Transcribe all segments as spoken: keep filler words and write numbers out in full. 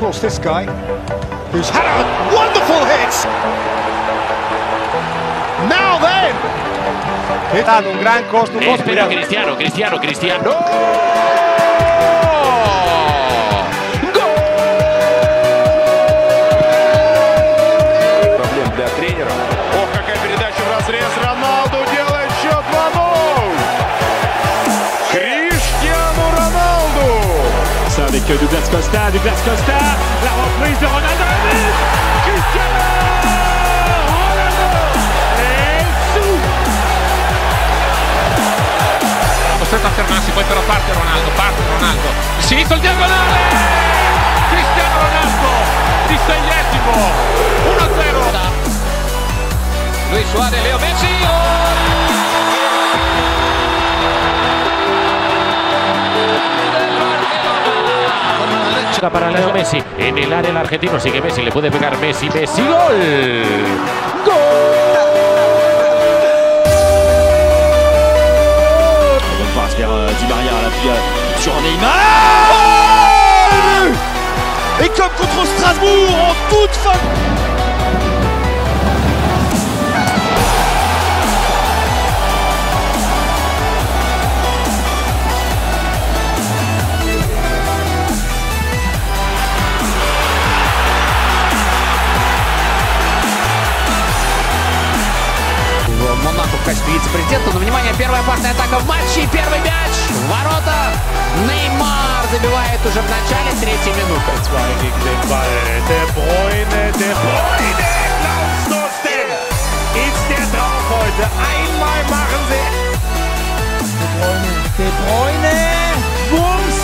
course, this guy, who's had a wonderful hit. Now then, è stato un gran costo. Un Espera Cristiano, Cristiano, Cristiano. Проблем для тренера. Ох, какая передача в разрез. Роналду делает счет два ноль. Cristiano Ronaldo. Ça avec Douglas Costa, Douglas Costa, la reprise de Ronaldo. Cristiano Ronaldo. E su. Costretto a fermarsi, poi però parte Ronaldo, parte Ronaldo. Il sinistro, il diagonale. Cristiano Ronaldo, tristegliesimo. uno a zero. Luis Suarez, Leo Messi. Para Leo Messi, en el área el argentino sigue Messi, le puede pegar Messi, Messi, gol, gol. On passe vers euh, Di Maria, l'appui euh, sur Neymar. Et comme contre Strasbourg en toute fin. Монако в качестве вице-президента. Но, внимание, первая опасная атака в матче. Первый мяч в ворота. Неймар забивает уже в начале третьей минуты. De Bruyne, De Bruyne, glaubst du's denn? Ist der drauf heute? Einmal machen sie. De Bruyne. Bums.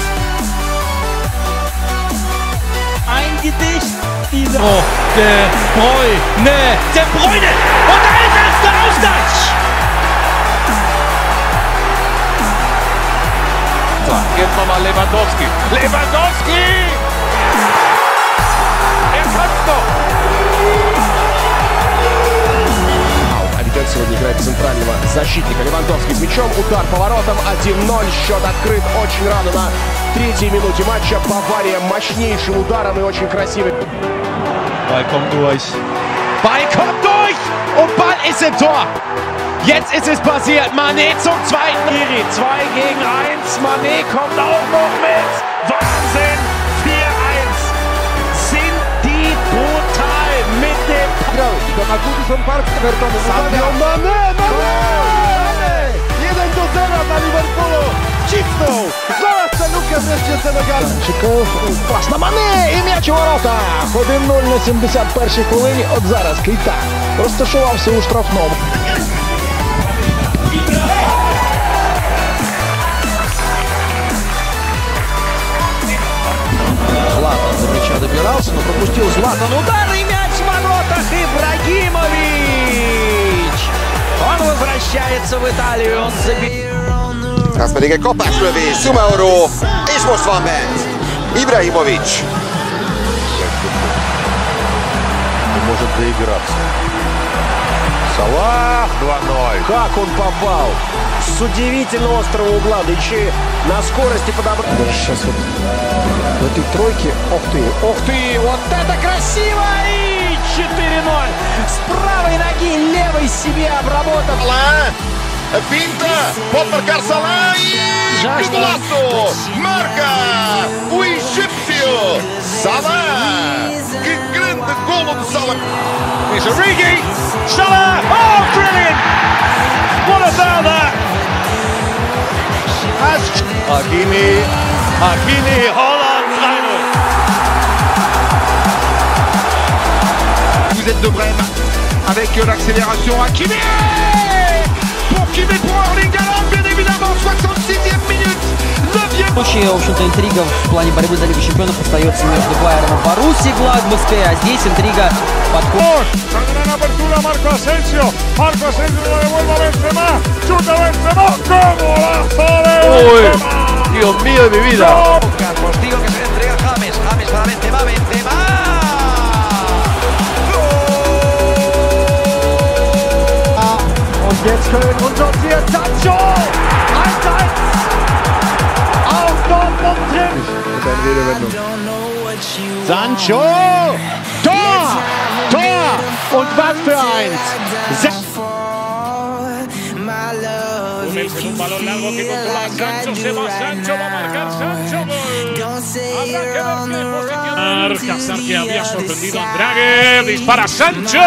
Ein Gedicht. Dieser. Oh, De Bruyne, De Bruyne. Und da ist es, der Ausgleich. Jetzt nochmal Lewandowski. Lewandowski! Er kann's doch! Авитель сегодня играет центрального защитника. Левандовский с мячом. Удар по воротам. один ноль. Счет открыт очень рано на третьей минуте матча. Бавария мощнейшим ударом и очень красивый. Ball kommt durch. Ball kommt durch und Ball ist im Tor. Jetzt ist es passiert. Mané zum zweiten. zwei gegen eins. Mané kommt auch noch mit. Wahnsinn. vier eins. Sind die brutal mit dem... Sadio Mané, Mané! jeden do zera na Liverpoolu. Cisnął. Znalazł tę lukę wreszcie Senegal. Пас на Мане і м'яч у воротах. один нуль на сімдесят першій хвилині. От зараз Кейта розташувався у штрафному. Златан до мяча добирался, но пропустил Златан. Удар и мяч в воротах. Ибрагимович. Он возвращается в Италию. Он забил. Ez pedig egy kapáslövés, Sumaoro, és most van bent. Ibrahimovic. Может доиграться. Салах два ноль. Как он попал? С удивительно острого угла, да еще и на скорости подобрал. Сейчас вот в этой тройке. Ох ты, ох ты, Вот это красиво! И четыре ноль. С правой ноги левой себе обработав. Finta, pode marcar Salah e golaço! Marca o egípcio Salah! Que grande golo de Salah! It's Origi! Salah! Oh, brilliant! What about that? As Hakimi, Hakimi, Holland, drei null. Vous êtes de Brême avec l'accélération Hakimi! Pour Kimi, pour Erling Haaland, bien évidemment, soixante-sixième minute, neuvième. В общем-то, интрига в плане борьбы за Лигу Чемпионов остается между Байерном и Боруссией Гладбахской, а здесь интрига подходит. Marco Asensio, Marco Asensio lo devuelve a Benzema, chuta Benzema, golazo de Benzema. Dios mío de mi vida. Postigo que se le entrega a James, James para Benzema, Benzema. Und jetzt Köln unsortiert. Sancho! eins eins! Auf Dortmund drin! eine Redewendung. Sancho! Tor! Tor! Und was für eins! Se Hummels en un balón largo que controla Sancho, se va Sancho, va a marcar Sancho, gol. Habrá que ver qué posición. Hazard que había sorprendido a Drager, dispara Sancho,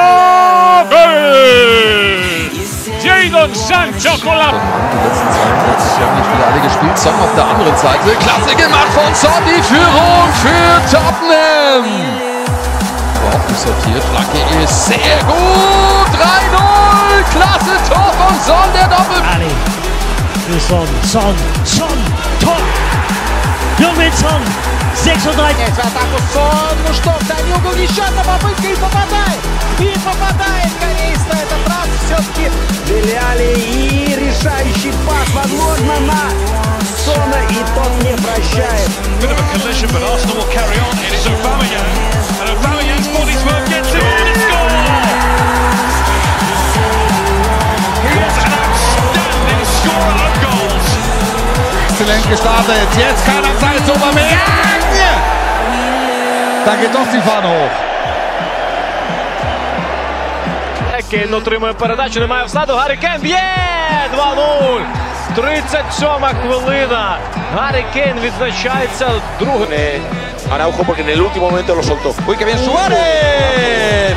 gol. Jadon Sancho con la... Die letzten zweiundvierzig haben nicht wieder alle gespielt. Son auf der anderen Seite. Klasse gemacht von Son, die Führung für Tottenham. Überhaupt nicht sortiert. Flanke ist sehr gut. drei null. Klasse Tor von Son, der Doppel. Ali für Son. Son. Son. Tor. Heung-min Son. sechsunddreißig. Атаку Сон, ну что, Данил еще попытка и попадает. И попадает кореец на этот раз. Все-таки стреляли и решающий пас, возможно, на Сона, и тот не прощает. Bit of a collision, but Arsenal will carry on. It is Aubameyang, and Aubameyang's body's work gets in and scores. What an outstanding scorer of goals. Exzellent gestartet. Jetzt kann er Zeit zu Aubameyang. Da geht doch die Fahne hoch. Кейн отримує передачу, немає всаду, Гаррі Кейн б'є! два нуль! тридцять сьома хвилина. Гаррі Кейн відзначається другим. Araujo porque en el último momento lo soltó. Uy, que bien Suárez.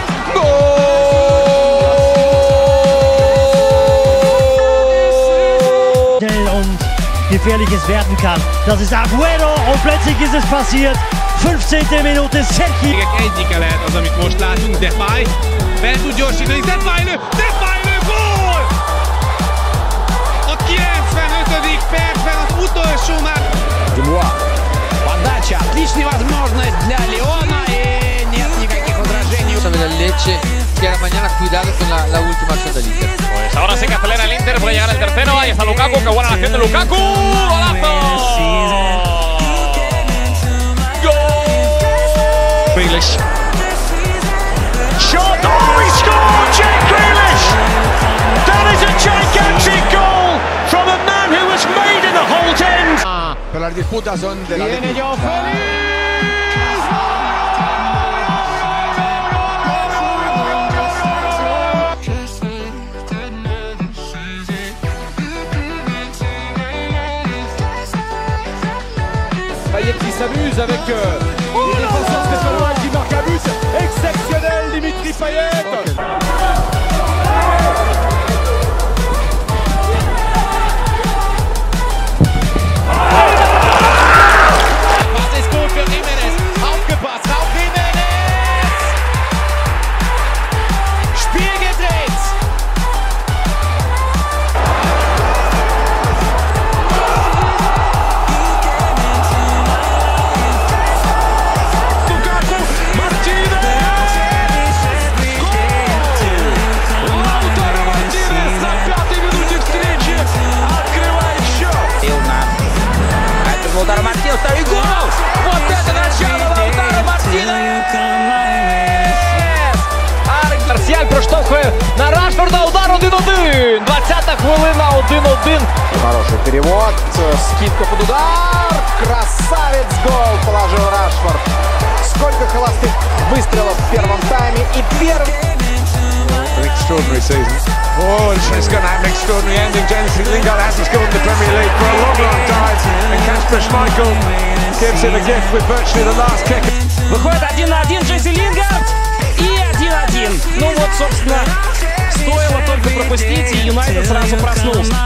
Und gefährliches werden kann. Das ist Agüero und plötzlich ist es passiert. fünfzehnte Minute, Sergio. Egyike lehet az, amit most látunk, Depay fel tud gyorsítani, Depay lő, Depay lő, gól! A kilencvenötödik percben az utolsó már... Дюбуа. Подача. Отличная возможность для Леона. И нет никаких возражений. Leche queda mañana cuidado con la, la última acción del Inter. Pues ahora sí que acelera el Inter, puede llegar el tercero. Ahí está Lukaku, qué buena la acción de Lukaku. ¡Golazo! Grealish. Shot! Oh, he scored! Jack Grealish! That is a gigantic goal from a man who was made in the Holt End. Pero las disputas son de la... Viene Joao Félix. Payet qui s'amuse avec euh, les défenseurs stéphanois qui marquent un but exceptionnel, Dimitri Payet. Pass ist gut für Jimenez. Aufgepasst, auf Jimenez. Spiel gedreht. Лаутаро Мартинес, второй гол! Вот это начало Лаутаро Мартинес! Марсіаль проштовхує на Рашфорда, удар один-один! двадцята хвилина, один-один. Хороший перевод, скидка под удар, красавец, гол положил Рашфорд. Сколько холостых выстрелов в первом тайме и первый... An extraordinary season. Oh, and she's going to have an extraordinary ending. Dennis Lingard hasn't scored in the Premier League for a long, long time. And Kasper Schmeichel gives him a gift with virtually the last kick. Выходит один на один Джесси Лингард и один-один. Ну вот, собственно, стоило только пропустить, и Юнайтед сразу проснулся.